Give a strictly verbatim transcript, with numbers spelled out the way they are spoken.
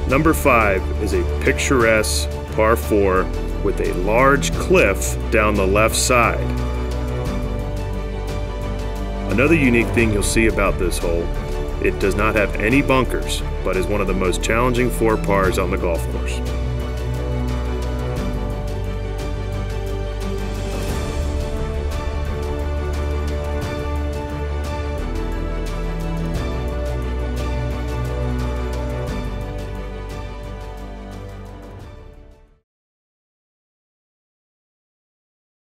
Number five is a picturesque par four with a large cliff down the left side. Another unique thing you'll see about this hole, it does not have any bunkers, but is one of the most challenging four pars on the golf course.